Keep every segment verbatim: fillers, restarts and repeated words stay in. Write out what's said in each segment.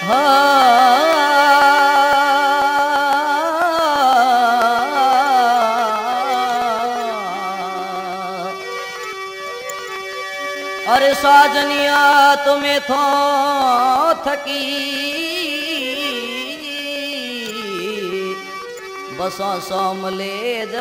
अरे साजनिया तुम्हें थो थकी बसा सोमले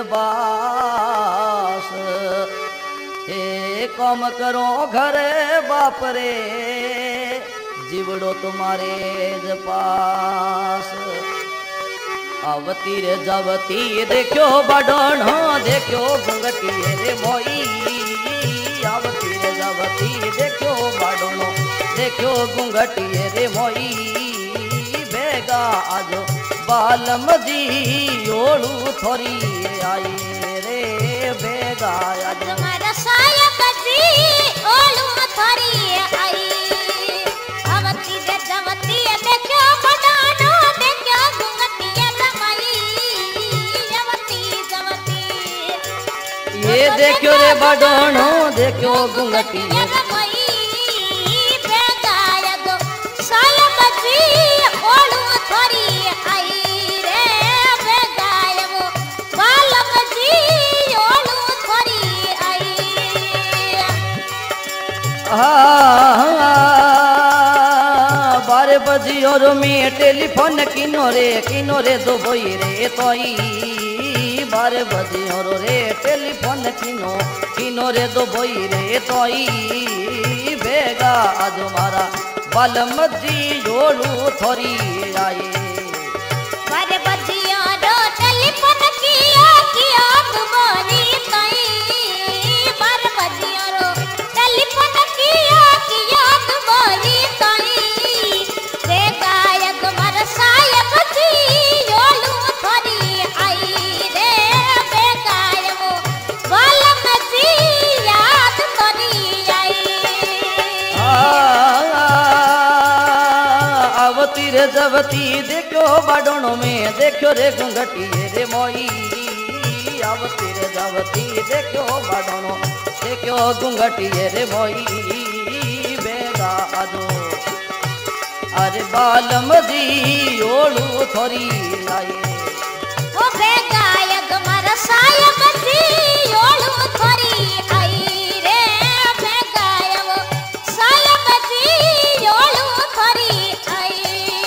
जबास हे कम करो घरे बापरे जीवड़ो तुम्हारे जपास आवती रे जावती देखो बडोनो देखो घुंघटी रे मोई आवती रे जावती देखो बडोनो देखो घुंघटी रे मोई बेगा आजो बालम जी ओळू थोरी आई रे बेगा आज तुम्हारा सायक जी ओळू थोरी आई आवती रे जावती देखो बडोनो देखो घुंघटी रे मोई आवती जावती ये देखो रे बडोनो देखो घुंघटी रे मोई बेगा आजो सायक जी ओळू थोरी आई बारह बजी और में टेलीफोन किनो रे किनो रे दो बोई रे तोई बारह बजी और रे टेलीफोन किनो किनो रे दो बोई रे तोई बेगा आज मारा बालम जी जोड़ू थोरी आए बारह बजी और टेलीफोन किया किया तुम्हारी तोई बारह बजी और टेलीफोन किया किया तुम्हारी तोई बेगा यग मर सायक जी ओळू थोरी आई रे बेगा वो बालम जी याद थोरी आई आवती रे जवती देखो बाडोनो में देखो रे घुंघटी रे मोई आवती रे जवती देखो बाडोनो देखो घुंघटी रे मोई बेगा आजो अरे बालम जी ओळू थोरी आई ओ बेगा यग मर सायक जी ओळू थोरी आई रे बेगा वो सायक जी ओळू थोरी आई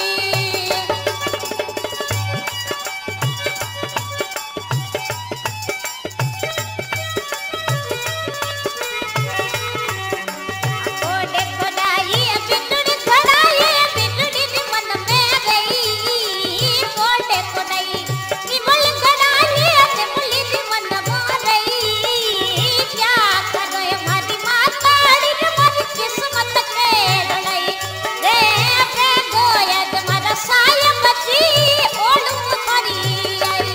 ओ देखो दाई बिटड़ी खड़ाई बिटड़ी दी मन में गई ओ देखो दाई निमल खड़ाई निमली दी मन में गई क्या करो हमारी माताड़ी हमारी किस्मत के लड़ाई रे रे गोया तुम्हारा सायक जी ओळू थोरी आई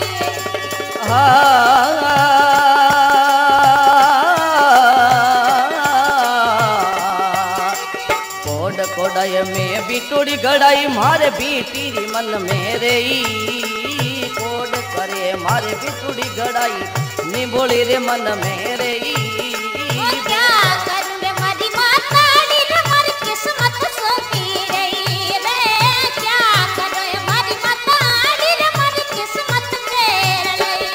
कोड कोडाई में बिटुड़ी गड़ाई मारे बीटीरी मन में रेई कोड करे मारे बिटुड़ी गड़ाई निबोली रे मन में रेई ओ क्या करूं रे हमारी माताड़ी हमारी किस्मत सोती रही रे क्या करूं हमारी माताड़ी हमारी किस्मत के लड़ाई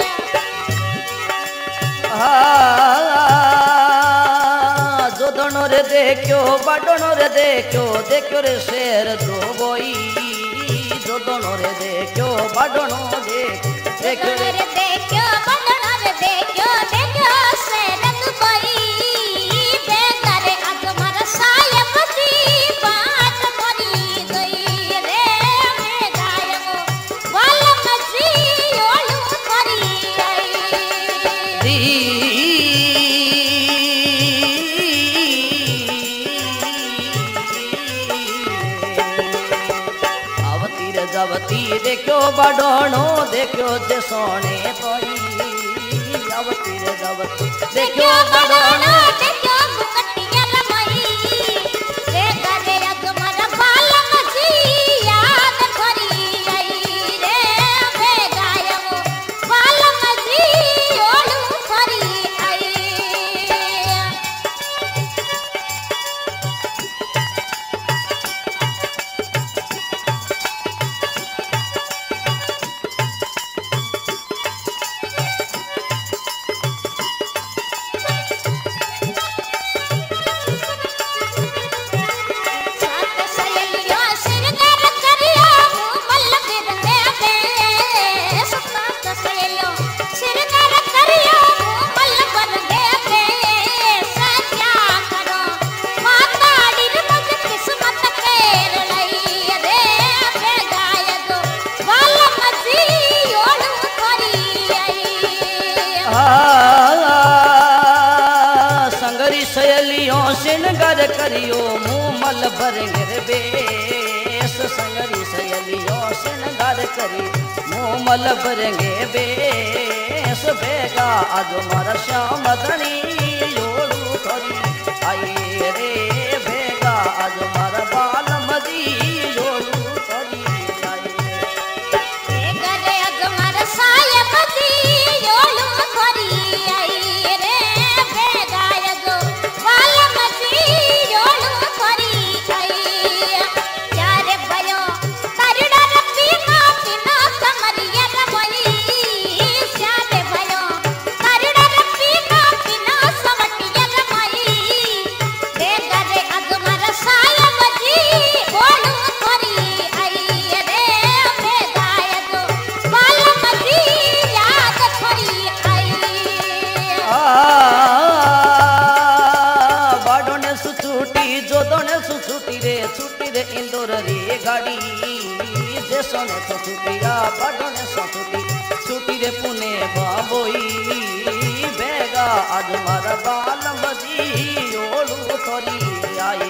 जो दोनों रे देखो बाडोनो रे देखो देखो रे शेर दो बोई जो दोनों रे देखो बाडोनो देख देखो रे रे देखो बंधन रे देखो देखो से रंग कोई बेगा रे आज हमारा सायक जी बात थोरी गई रे बेगा वो बालम जी ओळू थोरी आई आवती रे जावती देखो बाडोनो देखो जे सोने तोई आवती रे जावती देखो बाडोनो देखो घुंघटी रे मोई बेगा रे आज हमारा बालम जी याद थोरी आई रे बेगा वो बालम जी ओळू थोरी आई सहेलियों श्रृंगार करियो मुँह मल भरेंगे रे बेस संगरी सहेलियों श्रृंगार करी मुँह मल भरेंगे बेस बेगा आज मारा श्याम धनी योड़ू थोड़ी आई रे बेगा आज मारा बाल मदी योड़ू थोड़ी आई बेगा रे आज मारा साया मदी योड़ू थोड़ी आई रे बेगा आज बाल मदी योड़ू थोड़ी आई चारे भयो करड़ा रपी ना पिना समरिया रमई चारे भयो करड़ा रपी ना पिना समटिया रमई बेगा रे आज मारा साया मदी योड़ू थोड़ी आई रे बेगा आज बाल मदी याद थोड़ी आई बाडो ने सुछूटी जोदो ने सुछूटी रे छूटी रे इंदौर रे गाड़ी जैसो ने तो छूटिया बाडो ने सुछूटी छूटी रे पुणे बाबोई बेगा आज मारा बाल मदी ओलू थोड़ी आई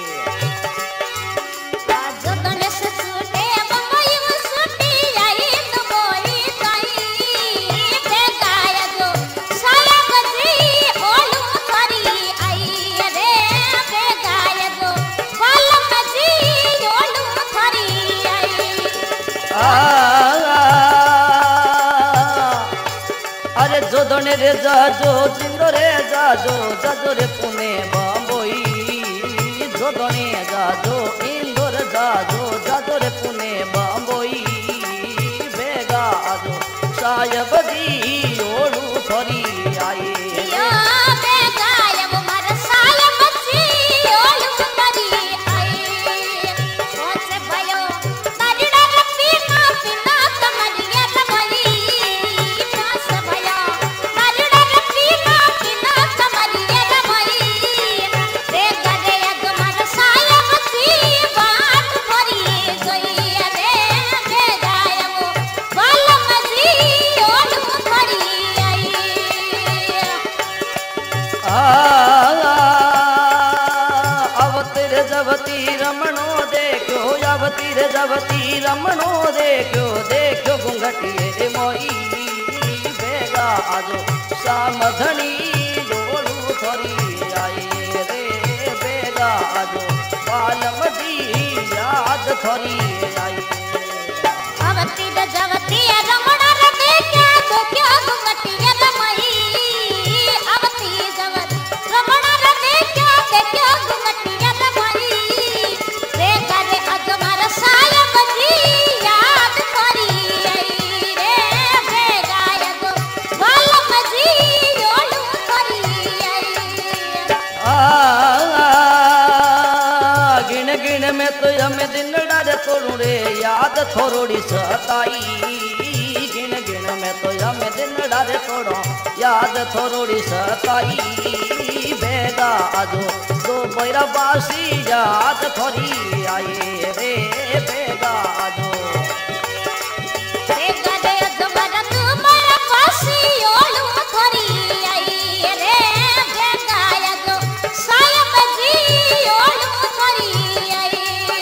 आज दोने से छूटे बम्बई में छूटी आई तो बोई ताई बेगा आज साया मदी ओलू थोड़ी आई रे बेगा आज बाल मदी ओलू थोड़ी आई अरे जोदो ने रे जाजो जिंदो रे जाजो जाजो रे पुणे बम्बई जोदो ने जाजो इंदोर जाजो जाजो रे पुणे बम्बई बेगा आजो सायब दी ओड़ू थोड़ी आई यो बेगा अब मारा साया मदी ओलू थोड़ी आई सोचे भयो करड़ा रपी ना पिना समरिया रमई पास भयो करड़ा रपी ना पिना समरिया रमई बेगा रे आज मारा साया मदी बात थोड़ी गई रे बेगा अब बाल मदी ओलू थोड़ी आई अवतिर जवती रमणो देखो अवतिर जवती रमणो देखो देखो घुंघटिए रे मोई बेगा आजो सामधनी जोड़ू थोड़ी आई रे बेगा आजो बालमदी याद थोड़ी आई अवती द जवती रमणा रे देखा तो क्या घुमटिया रमई अवती जवत रमणा रे देखा देखा घुमटिया रमई रे करे आज मारा साया मदी याद थोड़ी आई रे बेगा आज बाल मदी ओलू थोड़ी आई आ गिण गिण में तो हमें दिन डारे तोड़ू रे याद थोड़ी सताई गिण गिण में तो हमें दिन डारे तोड़ो याद थोड़ी सताई बेगा आजो दो बैरा बासी याद थोड़ी आई रे बेगा आजो बेगा रे आज मारा तुम्हारा पासी ओलू थोड़ी आई रे बेगा आज साया मदी ओलू थोड़ी आई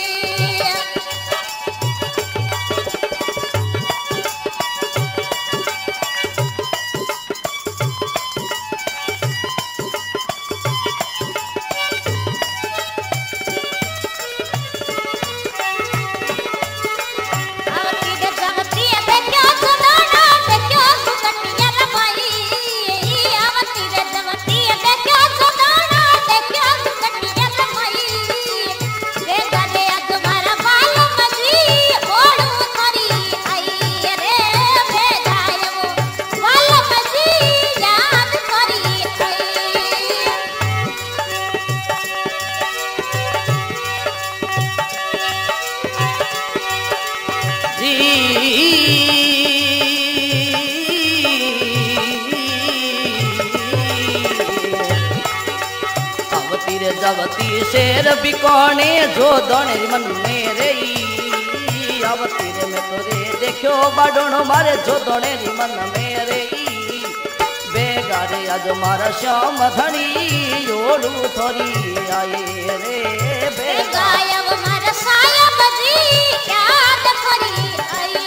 आवती रे जावती शेर बिकोने जो दोने मन मेरे आवती रे में तोरे देखो बाडोनो मारे जो दोने मन मेरे बेगा तारे आज मारा श्याम धनी ओडू थोरी आए रे गायब मारा साया बजी याद फरी आई